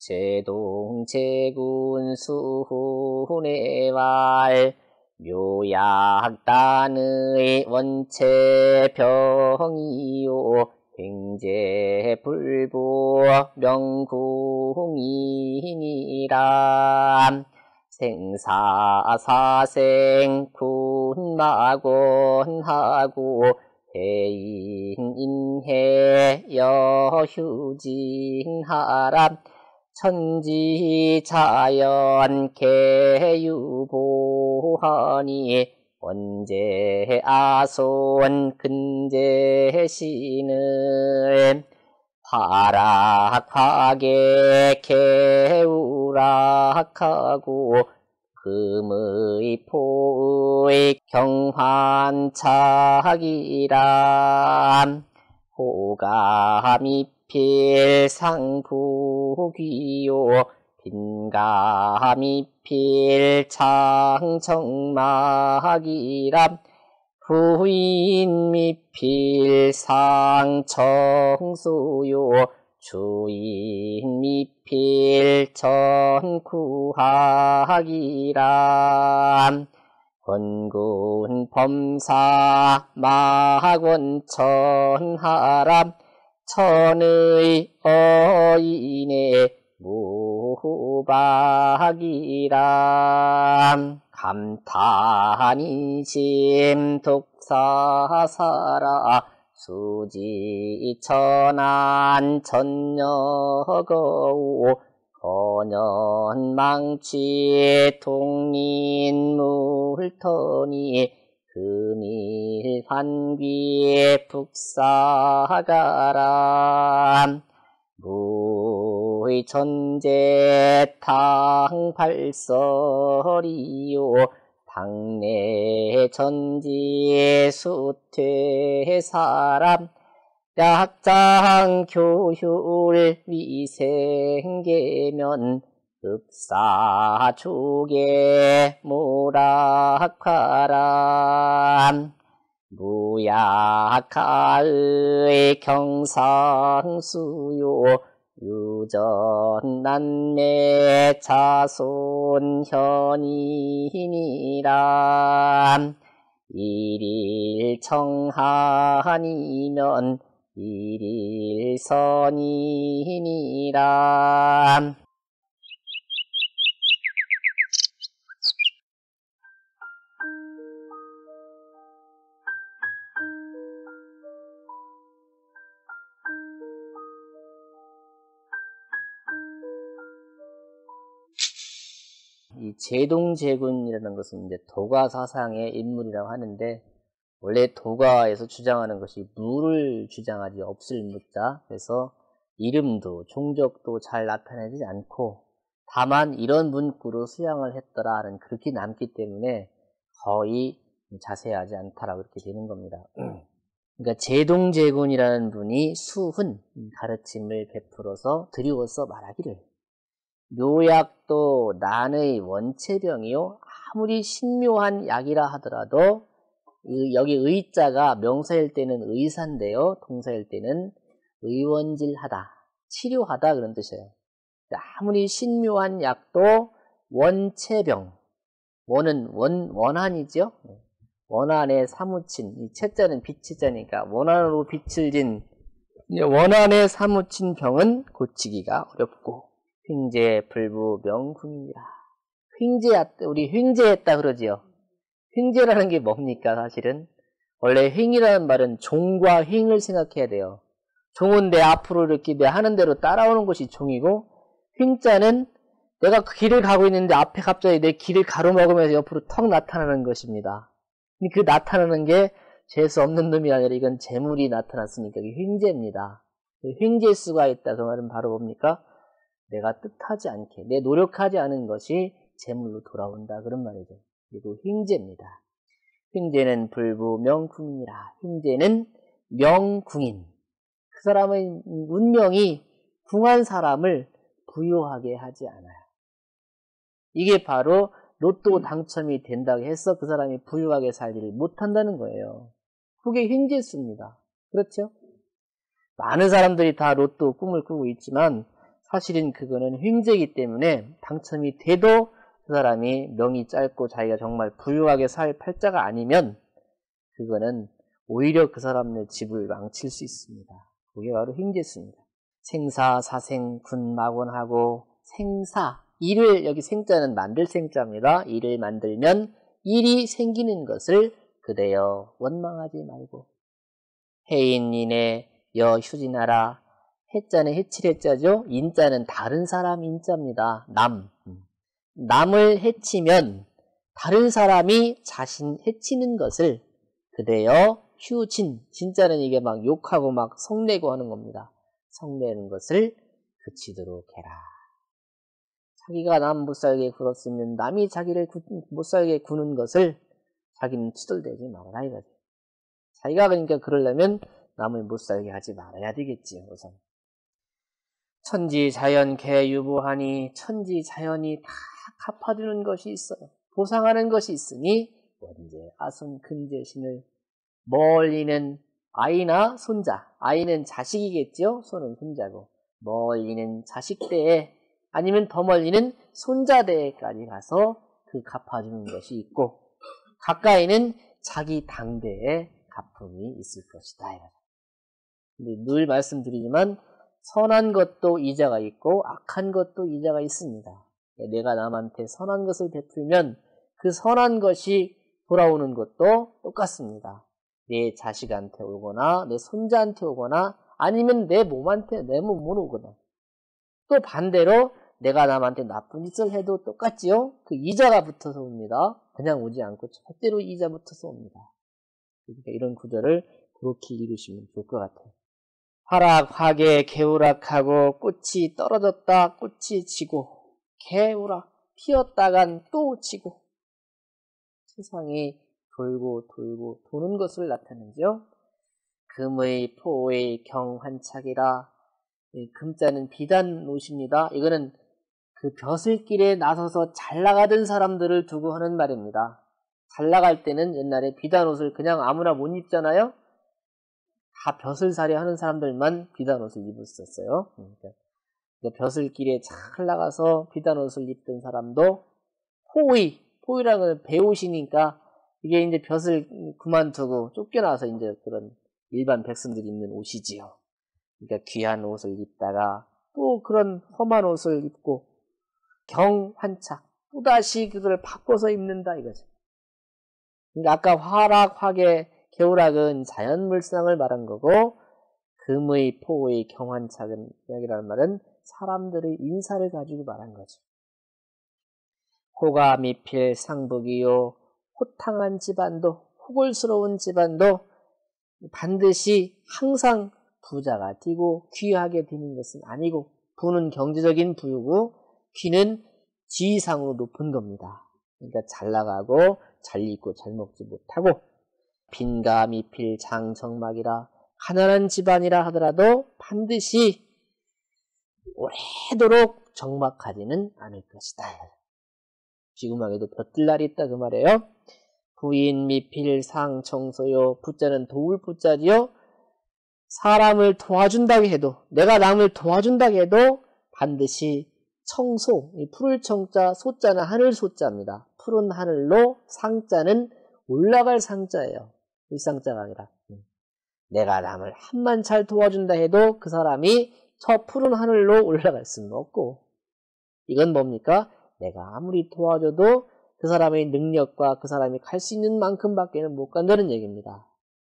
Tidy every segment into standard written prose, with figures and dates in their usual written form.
제동제군 수훈의왈 묘약단의 원체병이요 횡재불부 명궁이니라. 생사사생 군마곤하고 해인인해 여휴징하라. 천지자연 개유보하니 원제아손 근제신을 화락하게 개우락하고 금의 포의 경환착이라. 호감이필 상부귀요 빈감이필 창청막이라. 부인미필 상청수요 주인미필 전구학이라. 권군범사 마권천하람 천의 어인의 무박이라. 감탄이심 독사사라 수지천안 전여거우 건연망취 통인물터니 금일환귀 북사가라. 무의천재 탕발설이요 당내 전지 수퇴사람. 약장 교율 위생계면 읍사조계 모락하람. 무약하의 경상수요 유전난내 자손현이니라. 일일청한이면 일일선이니라. 이 제동제군이라는 것은 이제 도가 사상의 인물이라고 하는데, 원래 도가에서 주장하는 것이 무를 주장하지 없을 무자. 그래서 이름도 종족도 잘 나타내지 않고 다만 이런 문구로 수양을 했더라는 그렇게 남기 때문에 거의 자세하지 않다라고 이렇게 되는 겁니다. 그러니까 제동제군이라는 분이 수훈 가르침을 베풀어서 드리워서 말하기를 묘약도 난의 원체병이요 아무리 신묘한 약이라 하더라도 여기 의자가 명사일 때는 의사인데요, 동사일 때는 의원질하다, 치료하다 그런 뜻이에요. 아무리 신묘한 약도 원체병, 원은 원한이죠. 원한에 사무친, 이 채자는 빛체자니까 원한으로 빛을 진 원한에 사무친 병은 고치기가 어렵고 횡재 불부 명궁이라. 우리 횡재했다 그러지요. 횡재라는 게 뭡니까? 사실은 원래 횡이라는 말은 종과 횡을 생각해야 돼요. 종은 내 앞으로 이렇게 내 하는 대로 따라오는 것이 종이고, 횡자는 내가 그 길을 가고 있는데 앞에 갑자기 내 길을 가로막으면서 옆으로 턱 나타나는 것입니다. 그 나타나는 게 재수 없는 놈이 아니라 이건 재물이 나타났으니까 이게 횡재입니다. 횡재수가 있다. 그 말은 바로 뭡니까? 내가 뜻하지 않게, 내 노력하지 않은 것이 재물로 돌아온다. 그런 말이죠. 그리고 횡재입니다. 횡재는 불부 명궁이라. 횡재는 명궁인. 그 사람의 운명이 궁한 사람을 부유하게 하지 않아요. 이게 바로 로또 당첨이 된다고 해서 그 사람이 부유하게 살지를 못한다는 거예요. 그게 횡재수입니다. 그렇죠? 많은 사람들이 다 로또 꿈을 꾸고 있지만 사실은 그거는 횡재이기 때문에 당첨이 돼도 그 사람이 명이 짧고 자기가 정말 부유하게 살 팔자가 아니면 그거는 오히려 그 사람의 집을 망칠 수 있습니다. 그게 바로 횡재수입니다. 생사, 사생, 군, 막원하고 생사, 일을, 여기 생자는 만들 생자입니다. 일을 만들면 일이 생기는 것을 그대여 원망하지 말고. 해인인의 여휴진하라. 해자는 해칠해자죠. 인자는 다른 사람 인자입니다. 남. 남을 해치면 다른 사람이 자신 해치는 것을 그대여 휴진. 진짜는 이게 막 욕하고 막 성내고 하는 겁니다. 성내는 것을 그치도록 해라. 자기가 남 못살게 굴었으면 남이 자기를 못살게 구는 것을 자기는 투덜대지 말아라 이거지. 자기가 그러니까 그러려면 남을 못살게 하지 말아야 되겠지요. 우선. 천지자연 개유보하니 천지자연이 다 갚아주는 것이 있어요. 보상하는 것이 있으니 원재, 아손, 근재신을 멀리는 아이나 손자, 아이는 자식이겠죠. 손은 손자고 멀리는 자식대에 아니면 더 멀리는 손자대에까지 가서 그 갚아주는 것이 있고 가까이는 자기 당대에 갚음이 있을 것이다. 근데 늘 말씀드리지만 선한 것도 이자가 있고 악한 것도 이자가 있습니다. 내가 남한테 선한 것을 베풀면 그 선한 것이 돌아오는 것도 똑같습니다. 내 자식한테 오거나 내 손자한테 오거나 아니면 내 몸한테 내 몸으로 오거나 또 반대로 내가 남한테 나쁜 짓을 해도 똑같지요. 그 이자가 붙어서 옵니다. 그냥 오지 않고 절대로 이자 붙어서 옵니다. 그러니까 이런 구절을 그렇게 읽으시면 좋을 것 같아요. 화락, 화개, 개우락하고 꽃이 떨어졌다 꽃이 지고 개우락 피었다간 또 지고 세상이 돌고 돌고 도는 것을 나타내죠. 금의 포의 경환착이라 금자는 비단 옷입니다. 이거는 그 벼슬길에 나서서 잘 나가던 사람들을 두고 하는 말입니다. 잘 나갈 때는 옛날에 비단 옷을 그냥 아무나 못 입잖아요. 다 벼슬살이 하는 사람들만 비단 옷을 입었었어요. 그러니까 벼슬길에 잘 나가서 비단 옷을 입던 사람도 포의라는 건 배옷이니까 이게 이제 벼슬 그만두고 쫓겨나서 이제 그런 일반 백성들이 입는 옷이지요. 그러니까 귀한 옷을 입다가 또 그런 험한 옷을 입고 경환착 또다시 그걸 바꿔서 입는다 이거죠. 그러니까 아까 화락, 화개, 개우락은 자연물상을 말한 거고 금의, 포의, 경환착은 여기라는 말은 사람들의 인사를 가지고 말한 거죠. 호가 미필 상북이요 호탕한 집안도 호골스러운 집안도 반드시 항상 부자가 되고 귀하게 되는 것은 아니고 부는 경제적인 부유고 귀는 지위상으로 높은 겁니다. 그러니까 잘 나가고 잘 입고 잘 먹지 못하고 빈가 미필 장정막이라 가난한 집안이라 하더라도 반드시 오래도록 정막하지는 않을 것이다. 지구막에도 볕들 날이 있다 그 말이에요. 부인 미필 상청소요. 부자는 도울 부자지요. 사람을 도와준다고 해도 내가 남을 도와준다고 해도 반드시 청소, 푸를 청자, 소자는 하늘 소자입니다. 푸른 하늘로 상자는 올라갈 상자예요. 일상자가 아니라 내가 남을 한만 잘 도와준다 해도 그 사람이 저 푸른 하늘로 올라갈 수는 없고 이건 뭡니까? 내가 아무리 도와줘도 그 사람의 능력과 그 사람이 갈 수 있는 만큼밖에는 못 간다는 얘기입니다.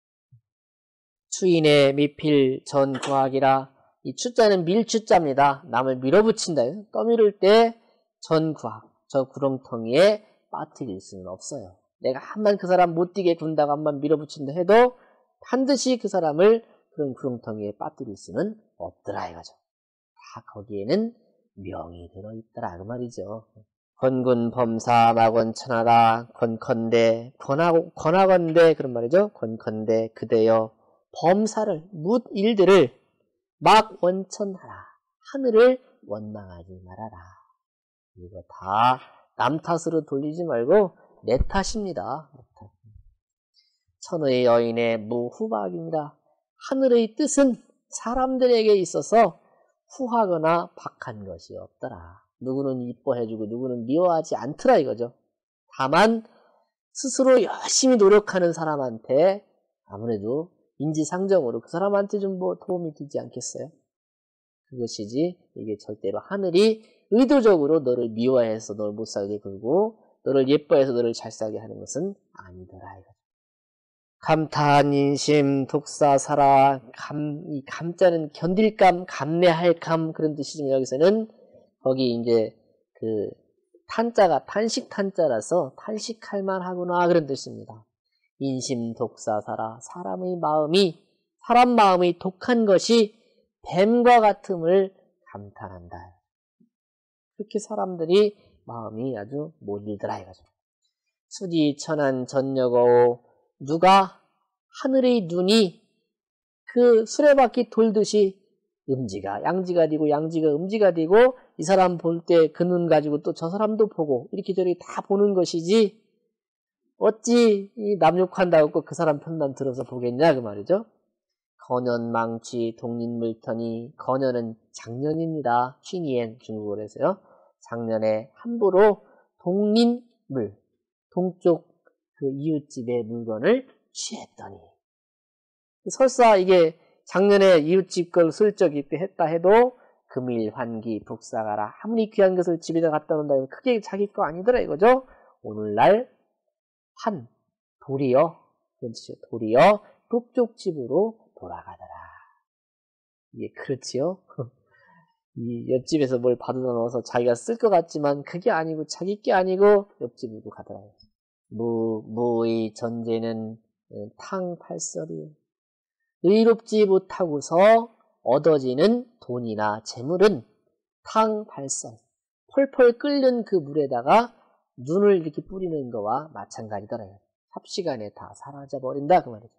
추인의 미필 전구학이라 이 추자는 밀추자입니다. 남을 밀어붙인다. 떠밀을 때 전구학, 저 구렁텅이에 빠뜨릴 수는 없어요. 내가 한번 그 사람 못 뛰게 군다고 한번 밀어붙인다 해도 반드시 그 사람을 그런 구렁텅이에 빠뜨릴 수는 없더라 이거죠. 다 거기에는 명이 들어있더라 그 말이죠. 권군 범사 막원 천하라 권컨대 권하건대 그런 말이죠. 권컨대 그대여 범사를 묻 일들을 막 원천하라 하늘을 원망하지 말아라. 이거 다 남 탓으로 돌리지 말고 내 탓입니다. 천의 여인의 무후박입니다. 하늘의 뜻은 사람들에게 있어서 후하거나 박한 것이 없더라. 누구는 이뻐해주고 누구는 미워하지 않더라 이거죠. 다만 스스로 열심히 노력하는 사람한테 아무래도 인지상정으로 그 사람한테 좀 뭐 도움이 되지 않겠어요? 그것이지 이게 절대로 하늘이 의도적으로 너를 미워해서 너를 못 살게 굴고 너를 예뻐해서 너를 잘 살게 하는 것은 아니더라 이거죠. 감탄, 인심, 독사사라, 이 감자는 견딜감, 감내할감 그런 뜻이지만 여기서는 거기 이제 그 탄자가 탄식 탄자라서 탄식할 만하구나 그런 뜻입니다. 인심, 독사사라, 사람 마음이 독한 것이 뱀과 같음을 감탄한다. 그렇게 사람들이 마음이 아주 못일더라 이거죠. 수지천한 전여거오 누가 하늘의 눈이 그 수레바퀴 돌듯이 양지가 되고 양지가 음지가 되고 이 사람 볼 때 그 눈 가지고 또 저 사람도 보고 이렇게 저렇게 다 보는 것이지 어찌 이 남욕한다고 그 사람 편만 들어서 보겠냐 그 말이죠. 건연망취 독린물터니 건연은 작년입니다. 취니엔 중국어로 해서요. 작년에 함부로 독린물 동쪽 그 이웃집의 물건을 취했더니 설사 이게 작년에 이웃집 걸 슬쩍 했다 해도 금일 환기 북사가라 아무리 귀한 것을 집에다 갖다 놓는다 해도 크게 자기 거 아니더라 이거죠. 오늘날 도리어 북쪽 집으로 돌아가더라. 이게 그렇지요. 이 옆집에서 뭘 받아 넣어서 자기가 쓸 것 같지만 그게 아니고 자기 게 아니고 옆집으로 가더라. 무의 전제는 탕팔설이요. 의롭지 못하고서 얻어지는 돈이나 재물은 탕발설 펄펄 끓는 그 물에다가 눈을 이렇게 뿌리는 거와 마찬가지더라고요. 삽시간에 다 사라져버린다 그 말이죠.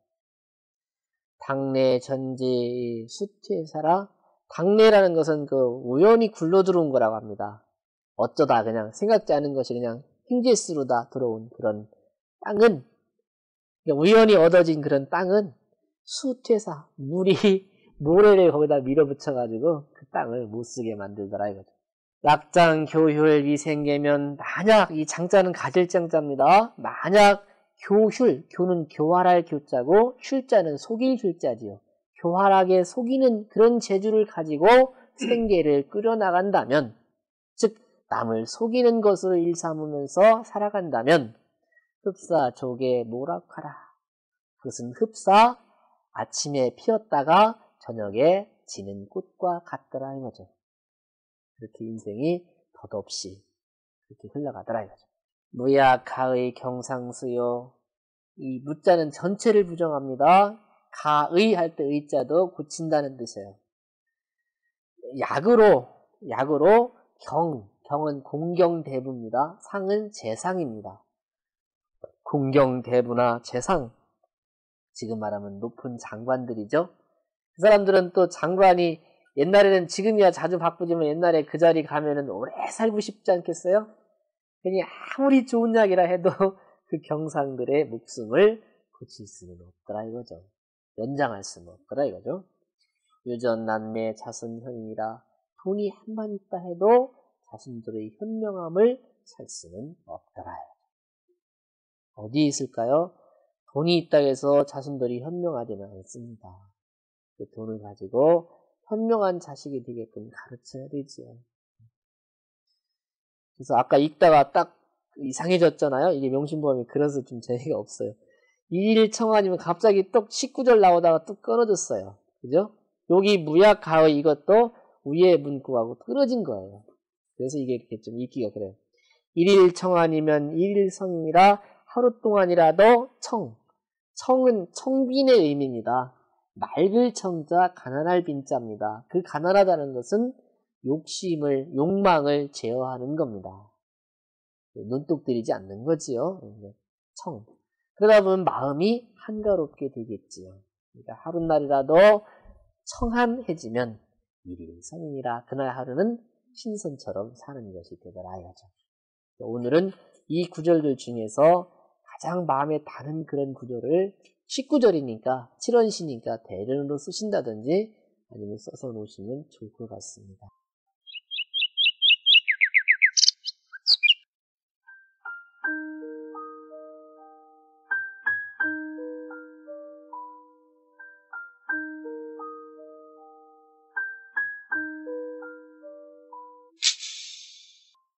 당내 전지 수퇴사라 당내라는 것은 그 우연히 굴러들어온 거라고 합니다. 어쩌다 그냥 생각지 않은 것이 그냥 횡재스루다 들어온 그런 땅은 우연히 얻어진 그런 땅은 수퇴사 물이 모래를 거기다 밀어붙여가지고 그 땅을 못쓰게 만들더라 이거죠. 약장 교효 위생계면 만약 이 장자는 가질 장자입니다. 만약 교는 교활할 교자고 휼자는 속일 휼자지요. 교활하게 속이는 그런 재주를 가지고 생계를 끌어나간다면 즉 남을 속이는 것으로 일삼으면서 살아간다면 흡사 조개 모락하라. 그것은 흡사 아침에 피었다가 저녁에 지는 꽃과 같더라 이거죠. 그렇게 인생이 덧없이 그렇게 흘러가더라 이거죠. 무야가의 경상수요. 이 무자는 전체를 부정합니다. 가의 할 때 의자도 고친다는 뜻이에요. 약으로 경은 공경대부입니다. 상은 재상입니다. 공경대부나 재상 지금 말하면 높은 장관들이죠. 그 사람들은 또 장관이 옛날에는 지금이야 자주 바쁘지만 옛날에 그 자리 가면은 오래 살고 싶지 않겠어요? 괜히 아무리 좋은 약이라 해도 그 경상들의 목숨을 고칠 수는 없더라 이거죠. 연장할 수는 없더라 이거죠. 유전 난매 자손현이라 돈이 한만 있다 해도 자손들의 현명함을 살 수는 없더라. 어디에 있을까요? 돈이 있다고 해서 자손들이 현명하지는 않습니다. 그 돈을 가지고 현명한 자식이 되게끔 가르쳐야 되지요. 그래서 아까 읽다가 딱 이상해졌잖아요. 이게 명심보험이 그래서 좀 재미가 없어요. 일일청하니면 갑자기 또 19절 나오다가 또 끊어졌어요. 그죠? 여기 무약 가의 이것도 위에 문구하고 끊어진 거예요. 그래서 이게 이렇게 좀 읽기가 그래요. 일일청하니면 일일성이라 하루 동안이라도 청은 청빈의 의미입니다. 맑을 청자 가난할 빈자입니다. 그 가난하다는 것은 욕망을 제어하는 겁니다. 눈독 들이지 않는 거지요. 그러다 보면 마음이 한가롭게 되겠지요. 그러니까 하루날이라도 청함해지면 일일성이라 그날 하루는 신선처럼 사는 것이 되더라 이거죠. 오늘은 이 구절들 중에서 가장 마음에 다는 그런 구절을 19절이니까 7원시니까 대련으로 쓰신다든지 아니면 써서 놓으시면 좋을 것 같습니다.